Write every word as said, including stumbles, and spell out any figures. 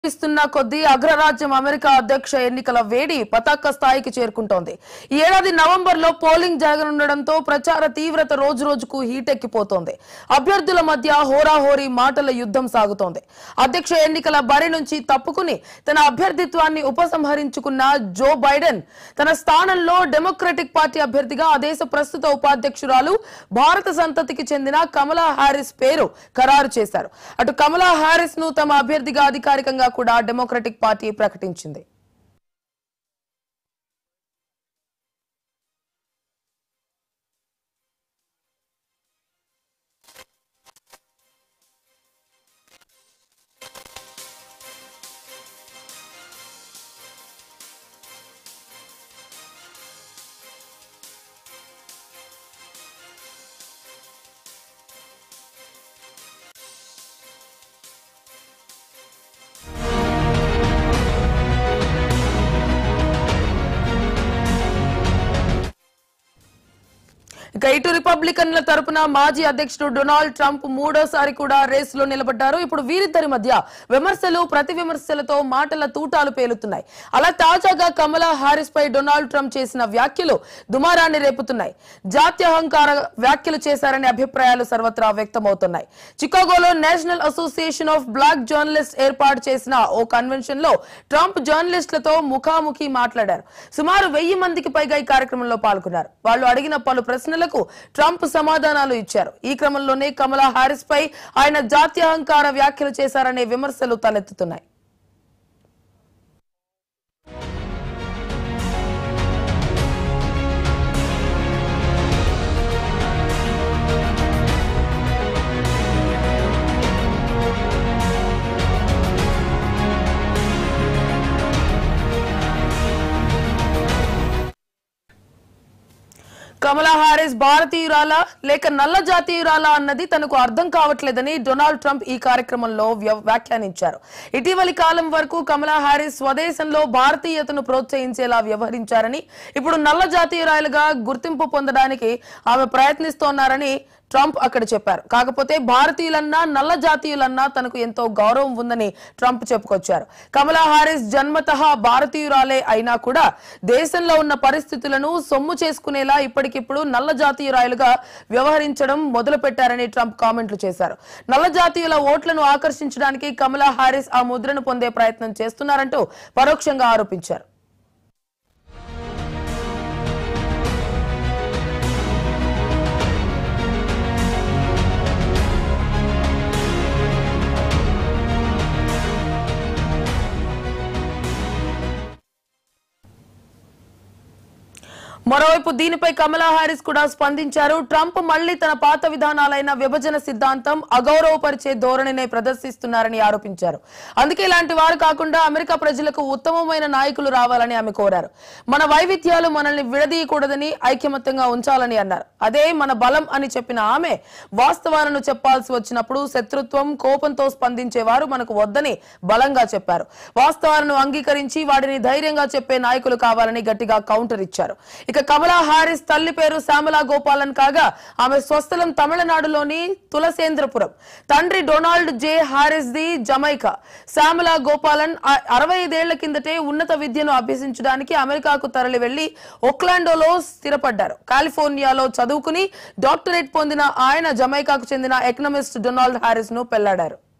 ఇస్తున్న కొద్ది అగ్రరాజ్యం అమెరికా అధ్యక్ష ఎన్నికల వేడి పతాక స్థాయికి చేరుకుంటోంది. ఈ ఏడాది నవంబర్ లో పోలింగ్ జరగనుండడంతో ప్రచార తీవ్రత రోజు రోజుకు హీటెక్కిపోతోంది. అభ్యర్థుల మధ్య హోరాహోరీ మాటల యుద్ధం సాగుతోంది. అధ్యక్ష ఎన్నికల బరి నుంచి తప్పుకుని తన అభ్యర్థిత్వాన్ని ఉపసంహరించుకున్న జో బైడెన్ తన స్థానంలో డెమోక్రటిక్ పార్టీ అభ్యర్థిగా ఆ దేశ ప్రస్తుత ఉపాధ్యక్షురాలు భారత సంతతికి చెందిన కమలా హారిస్ పేరు ఖరారు చేశారు. అటు కమలా హారిస్ ను తమ అభ్యర్థిగా అధికారికంగా కూడా డెమోక్రటిక్ పార్టీ ప్రకటించింది. ఇటు రిపబ్లికన్ల తరపున మాజీ అధ్యక్షుడు డొనాల్డ్ ట్రంప్ మూడోసారి కూడా రేసులో నిలబడ్డారు. ఇప్పుడు వీరిద్దరి మధ్య విమర్శలు ప్రతి విమర్శలతో మాటల తూటాలు పేలుతున్నాయి. అలా తాజాగా కమలా హారిస్ పై డొనాల్డ్ ట్రంప్ చేసిన వ్యాఖ్యలు దుమారాన్ని రేపుతున్నాయి. జాత్యహంకార వ్యాఖ్యలు చేశారనే అభిప్రాయాలు సర్వత్రా వ్యక్తమవుతున్నాయి. చికాగోలో national association of black journalist ఏర్పాటు చేసిన ఓ కన్వెన్షన్ లో ట్రంప్ జర్నలిస్టులతో ముఖాముఖి మాట్లాడారు. సుమారు వెయ్యి మందికి పైగా ఈ కార్యక్రమంలో పాల్గొన్నారు. వాళ్ళు అడిగిన పలు ప్రశ్నలకు ట్రంప్ సమాధానాలు ఇచ్చారు. ఈ క్రమంలోనే కమలా హారిస్ పై ఆయన జాత్యహంకార వ్యాఖ్యలు చేశారనే విమర్శలు తలెత్తుతున్నాయి. కమలా హారిస్ భారతీయురాలా లేక నల్ల జాతీయురాలా అన్నది తనకు అర్థం కావట్లేదని డొనాల్డ్ ట్రంప్ ఈ కార్యక్రమంలో వ్యాఖ్యానించారు. ఇటీవలి కాలం వరకు కమలా హారిస్ స్వదేశంలో భారతీయతను ప్రోత్సహించేలా వ్యవహరించారని, ఇప్పుడు నల్ల జాతీయురాలుగా గుర్తింపు పొందడానికి ఆమె ప్రయత్నిస్తోన్నారని ట్రంప్ అక్కడ చెప్పారు. కాకపోతే భారతీయులన్నా నల్ల జాతీయులన్నా తనకు ఎంతో గౌరవం ఉందని ట్రంప్ చెప్పుకొచ్చారు. కమలా హారిస్ జన్మతః భారతీయురాలే అయినా కూడా దేశంలో ఉన్న పరిస్థితులను సొమ్ము చేసుకునేలా ఇప్పటికిప్పుడు నల్ల జాతీయురాలుగా వ్యవహరించడం మొదలు పెట్టారని ట్రంప్ కామెంట్లు చేశారు. నల్ల జాతీయుల ఓట్లను ఆకర్షించడానికి కమలా హారిస్ ఆ ముద్రను పొందే ప్రయత్నం చేస్తున్నారంటూ పరోక్షంగా ఆరోపించారు. మరోవైపు దీనిపై కమలా హారిస్ కూడా స్పందించారు. ట్రంప్ మళ్లీ తన పాత విధానాలైన విభజన సిద్ధాంతం, అగౌరవపరిచే ధోరణినే ప్రదర్శిస్తున్నారని ఆరోపించారు. అందుకే ఇలాంటి వారు కాకుండా అమెరికా ప్రజలకు ఉత్తమమైన నాయకులు రావాలని ఆమె కోరారు. మన వైవిధ్యాలు మనల్ని విడదీయకూడదని, ఐకమత్యంగా ఉంచాలని అన్నారు. అదే మన బలం అని చెప్పిన ఆమె వాస్తవాలను చెప్పాల్సి వచ్చినప్పుడు శత్రుత్వం, కోపంతో స్పందించేవారు మనకు వద్దని బలంగా చెప్పారు. వాస్తవాలను అంగీకరించి వాటిని ధైర్యంగా చెప్పే నాయకులు కావాలని గట్టిగా కౌంటర్ ఇచ్చారు. ఇక కమలా హారిస్ తల్లి పేరు శ్యామలా గోపాలన్ కాగా ఆమె స్వస్థలం తమిళనాడులోని తులసేంద్రపురం. తండ్రి డొనాల్డ్ జే హారిస్ ది జమైకా. శ్యామలా గోపాలన్ అరవై ఐదేళ్ల కిందటే ఉన్నత విద్యను అభ్యసించడానికి అమెరికాకు తరలి వెళ్లి ఒక్లాండోలో స్థిరపడ్డారు. కాలిఫోర్నియాలో చదువుకుని డాక్టరేట్ పొందిన ఆయన జమైకాకు చెందిన ఎకనామిస్ట్ డొనాల్డ్ హారిస్ ను పెళ్లాడారు.